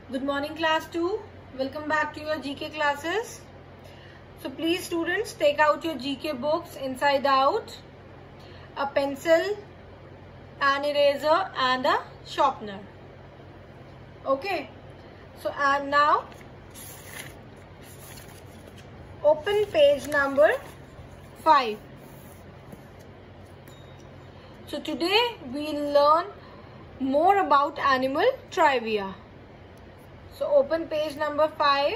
Good morning class 2. Welcome back to your GK classes. So please students, take out your GK books inside out, a pencil, an eraser and a sharpener. Okay. So and now open page number 5. So today we'll learn more about animal trivia. So open page number 5.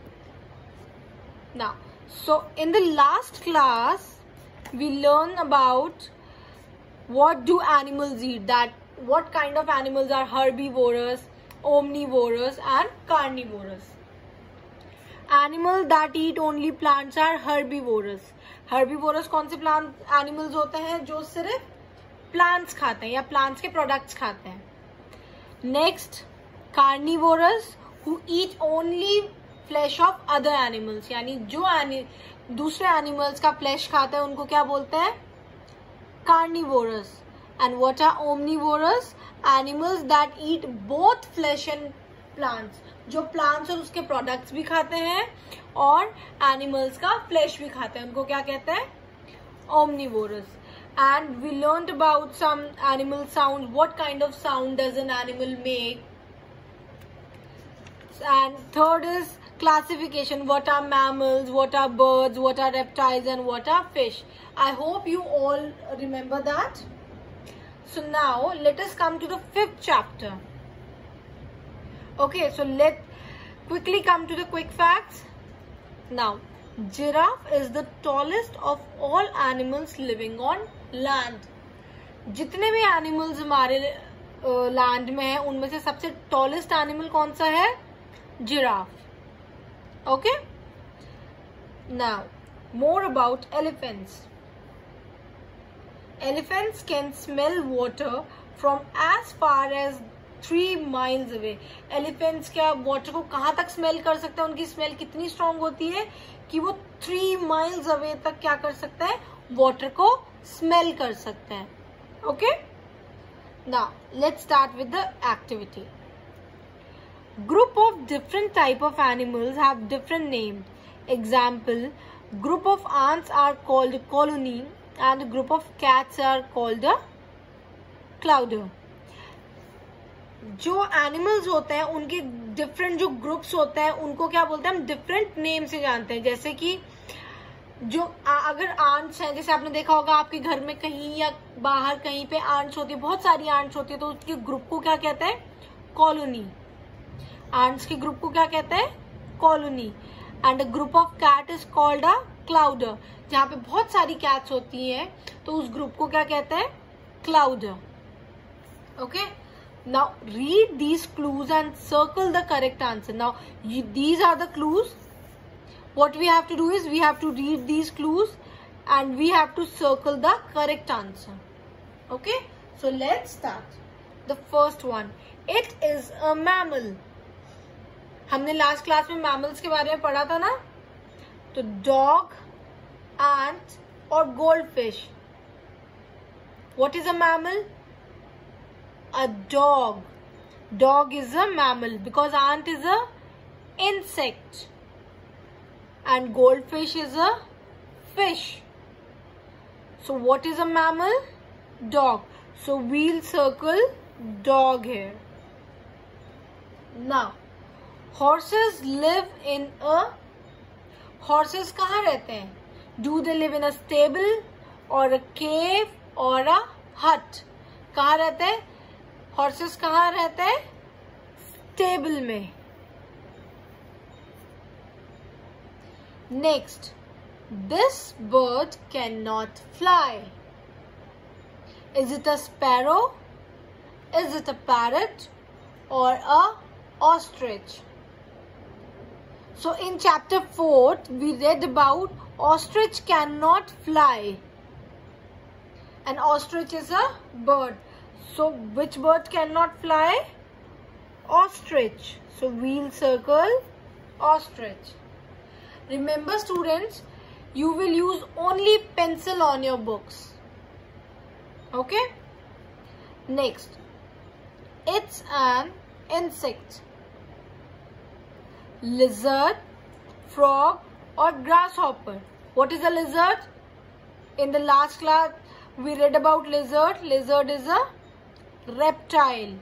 Now, so in the last class, we learned about what do animals eat, that what kind of animals are herbivorous, omnivorous and carnivorous. Animals that eat only plants are herbivorous. Herbivorous कौन से plant animals होते हैं जो सिर्फ plants खाते हैं या plants के products खाते हैं. Next, carnivorous who eat only flesh of other animals, यानी जो दूसरे animals का flesh खाते हैं उनको क्या बोलते हैं? Carnivorous. And what are omnivorous? Animals that eat both flesh and plants, जो plants और उसके products भी खाते हैं और animals का flesh भी खाते हैं, उनको क्या कहते हैं? Omnivorous. And we learned about some animal sounds. What kind of sound does an animal make? And third is classification. What are mammals, what are birds, what are reptiles and what are fish? I hope you all remember that. So now let us come to the 5th chapter. Okay, so let's quickly come to the quick facts. Now, giraffe is the tallest of all animals living on land. जितने भी animals हमारे land में हैं उनमें से सबसे tallest animal कौन सा है? Giraffe. Okay. Now, more about elephants. Elephants can smell water from as far as 3 miles away. Elephants क्या water को कहाँ तक smell कर सकते हैं? उनकी smell कितनी strong होती है कि वो 3 miles away तक क्या कर सकते हैं? Water को smell कर सकते हैं. Okay. Now, let's start with the activity. Group of different type of animals have different names. Example, group of ants are called colony and group of cats are called a clouder. जो animals होते हैं उनके different जो groups होते हैं उनको क्या बोलते हैं? हम different name से जानते हैं. जैसे कि जो अगर ants हैं, जैसे आपने देखा होगा आपके घर में कहीं या बाहर कहीं पे ants होती है, बहुत सारी ants होती है, तो उसके ग्रुप को क्या कहते हैं? कॉलोनी. ants के ग्रुप को क्या कहते हैं? Colony. And group of cat is called a clowder. जहाँ पे बहुत सारी कैट्स होती हैं तो उस ग्रुप को क्या कहते हैं? Clowder. Okay. Now read these clues and circle the correct answer. Now these are the clues. What we have to do is we have to read these clues and we have to circle the correct answer. Okay, so let's start. The first one, it is a mammal. हमने last class में mammals के बारे में पढ़ा था ना, तो dog, ant और goldfish. What is a mammal? A dog. Dog is a mammal because ant is a insect. And goldfish is a fish. So what is a mammal? Dog. So we'll circle dog here. Now, horses live in a. Horses कहाँ रहते हैं? Do they live in a stable or a cave or a hut? कहाँ रहते हैं? Horses कहाँ रहते हैं? Stable में. Next, this bird cannot fly. Is it a sparrow? Is it a parrot or a ostrich? So in chapter 4, we read about ostrich cannot fly. An ostrich is a bird. So which bird cannot fly? Ostrich. So we'll circle ostrich. Remember students, you will use only pencil on your books. Okay. Next, it's an insect. lizard, frog or grasshopper? What is a lizard? In the last class we read about lizard. Lizard is a reptile.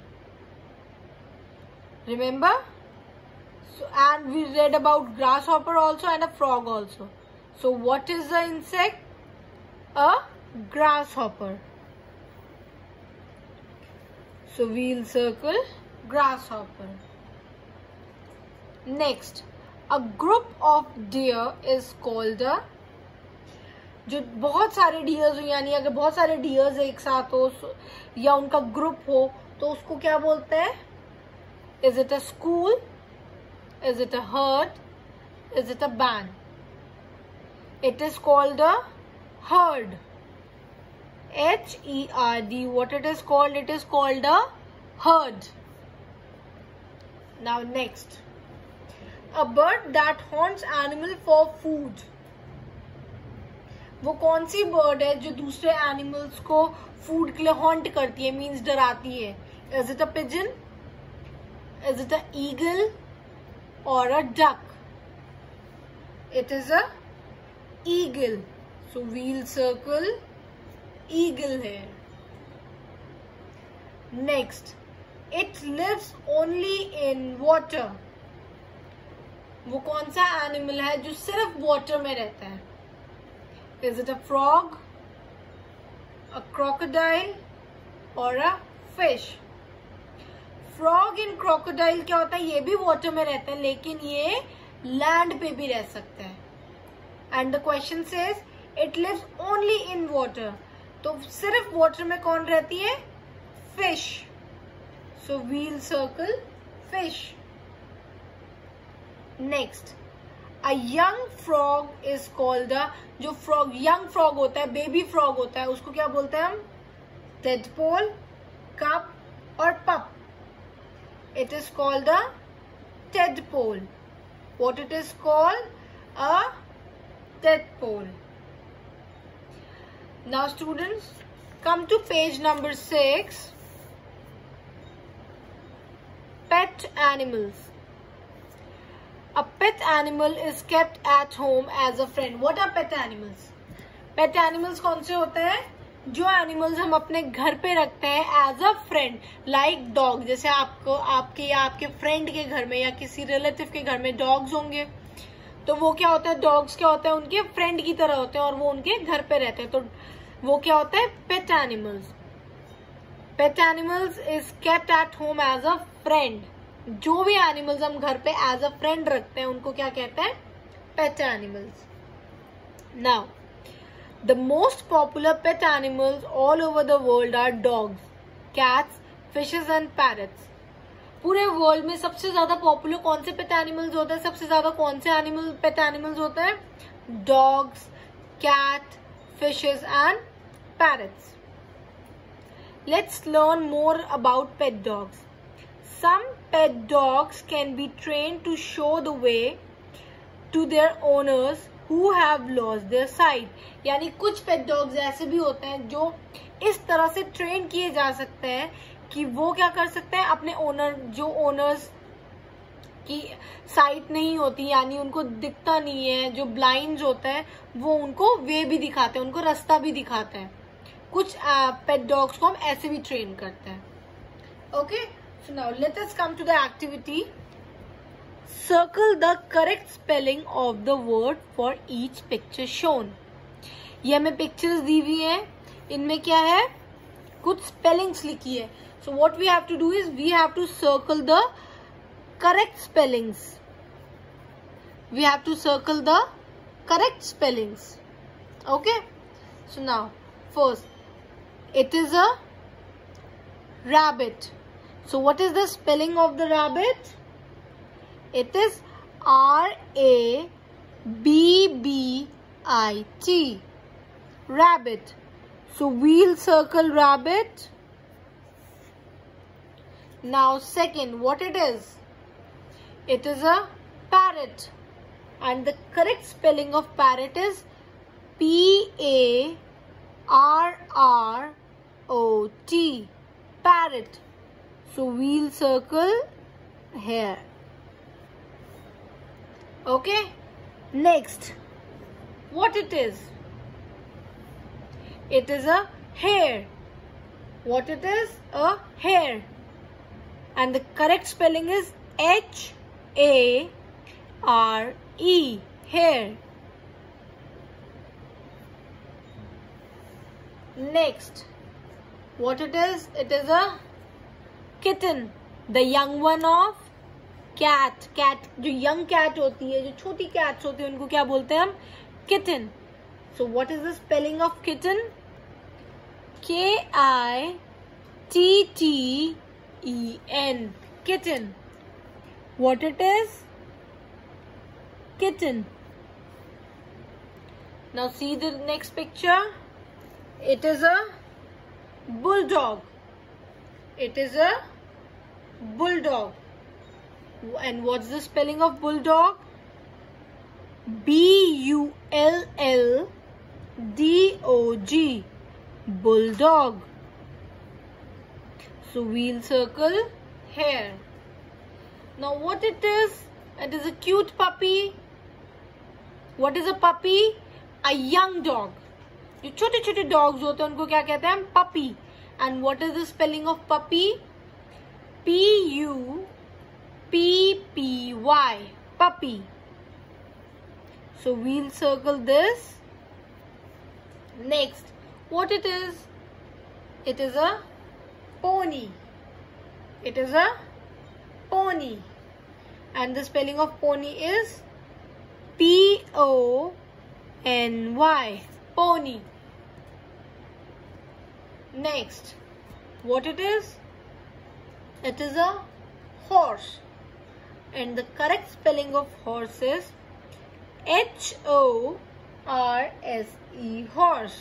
Remember? So, and we read about grasshopper also and a frog also. So what is the insect? A grasshopper. So we'll circle grasshopper. Next, a group of deer is called a, जो बहुत सारे dears हो, यानी अगर बहुत सारे dears एक साथ हो या उनका ग्रुप हो तो उसको क्या बोलते हैं? Is it a school? Is it a herd? Is it a band? It is called a herd. H-E-R-D. What it is called? It is called a herd. Now next, a bird that haunts animal for food. वो कौन सी bird है जो दूसरे animals को food के लिए haunt करती है, मीन्स डराती है? Is it a pigeon, is it a eagle or a duck? It is a eagle. So we'll circle eagle है. Next, it lives only in water. वो कौन सा एनिमल है जो सिर्फ वाटर में रहता है? Is it a frog, a crocodile or a fish? Frog and crocodile क्या होता है? ये भी water में रहते हैं लेकिन ये land पे भी रह सकते हैं. And the question says it lives only in water. तो सिर्फ water में कौन रहती है? Fish. So we'll circle fish. Next, a young frog is called a, जो frog young frog होता है, baby frog होता है, उसको क्या बोलते हैं हम? Tadpole, cup और pup. It is called a tadpole. What it is called? A tadpole. Now students, come to page number 6. Pet animals. A pet animal is kept at home as a friend. What are pet animals? Pet animals कौन से होते हैं? जो animals हम अपने घर पे रखते हैं as a friend, like dog. जैसे आपको आपके या आपके friend के घर में या किसी relative के घर में dogs होंगे, तो वो क्या होता है? Dogs क्या होता है? उनके friend की तरह होते हैं और वो उनके घर पे रहते हैं, तो वो क्या होता है? Pet animals. Pet animals is kept at home as a friend. जो भी एनिमल्स हम घर पे एज अ फ्रेंड रखते हैं उनको क्या कहते हैं? Pet animals. Now the most popular pet animals all over the world are dogs, cats, fishes and parrots. पूरे वर्ल्ड में सबसे ज्यादा पॉपुलर कौन से पेट एनिमल्स होते हैं? सबसे ज्यादा कौन से पेट एनिमल्स होते हैं? Dogs, cat, fishes and parrots. Let's learn more about pet dogs. Some pet dogs can be trained to show the way to their owners who have lost their sight. यानी कुछ पेट डॉग्स ऐसे भी होते हैं जो इस तरह से ट्रेन किए जा सकते हैं कि वो क्या कर सकते हैं? अपने ओनर, जो ओनर्स की साइट नहीं होती यानी उनको दिखता नहीं है, जो ब्लाइंड होता है, वो उनको वे भी दिखाते हैं, उनको रास्ता भी दिखाते हैं. कुछ पेट डॉग्स को हम ऐसे भी ट्रेन करते हैं. Okay, so now let us come to the activity. Circle the correct spelling of the word for each picture shown. ये हमें पिक्चर्स दी हुई हैं, इनमें क्या है? कुछ स्पेलिंग्स लिखी है. So what we have to do is we have to circle the correct spellings. We have to circle the correct spellings. Okay? So now first, it is a rabbit. So what is the spelling of the rabbit? It is R-A-B-B-I-T. Rabbit. So we'll circle rabbit. Now second, what it is? It is a parrot. And the correct spelling of parrot is P-A-R-R-O-T. Parrot. So we'll circle here. Okay, next, what it is? It is a hare. What it is? A hare. And the correct spelling is H-A-R-E, hare. Next, what it is? It is a kitten, the young one of cat. Cat, जो young cat होती है, जो छोटी cats होती है, उनको क्या बोलते हैं हम? Kitten. So what is the spelling of kitten? K-I-T-T-E-N, kitten. What it is? Kitten. Now see the next picture. It is a bulldog. It is a bulldog. And what's the spelling of bulldog? B-U-L-L-D-O-G, bulldog. So we'll circle here. Now what it is? It is a cute puppy. What is a puppy? A young dog. जो छोटे छोटे dogs होते हैं उनको क्या कहते हैं? Puppy. And what is the spelling of puppy? P-U-P-P-Y, puppy. So we'll circle this. Next, what it is? It is a pony. It is a pony. And the spelling of pony is P-O-N-Y, pony. Next, what it is? It is a horse. And the correct spelling of horse is H-O-R-S-E, horse.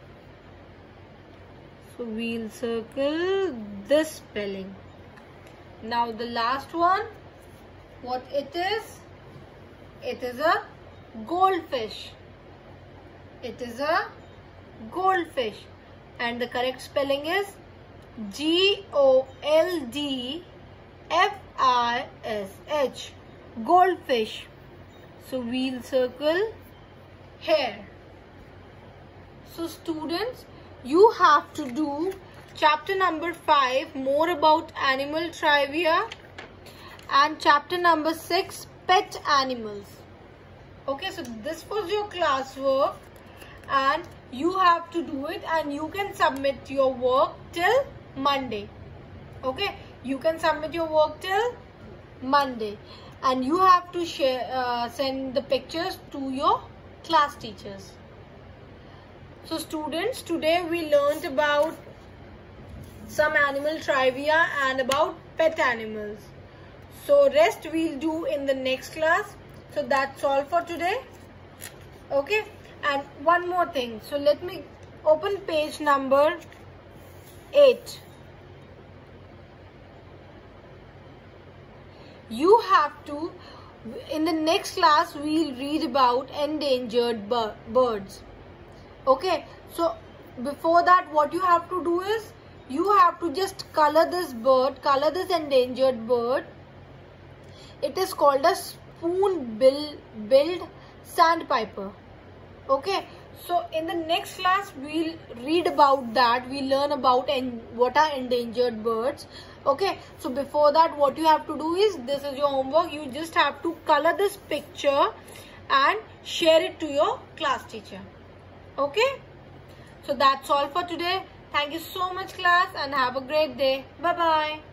So we'll circle this spelling. Now the last one, what it is? It is a goldfish. It is a goldfish. And the correct spelling is G-O-L-D-F-I-S-H, goldfish. So we'll circle here. So students, you have to do chapter number 5, more about animal trivia, and chapter number 6, pet animals. Okay, so this was your classwork and you have to do it, and you can submit your work till Monday. Okay, you can submit your work till Monday, and you have to share, send the pictures to your class teachers. So students, today we learned about some animal trivia and about pet animals. So rest we'll do in the next class. So that's all for today. Okay, and one more thing. So let me open page number 8. You have to, in the next class we'll read about endangered birds. Okay, so before that what you have to do is, you have to just color this bird, color this endangered bird. It is called a spoon-billed sandpiper. Okay, so in the next class we'll read about that. We'll learn about what are endangered birds. Okay, so before that what you have to do is, this is your homework. You just have to color this picture and share it to your class teacher. Okay, so that's all for today. Thank you so much class, and have a great day. Bye bye.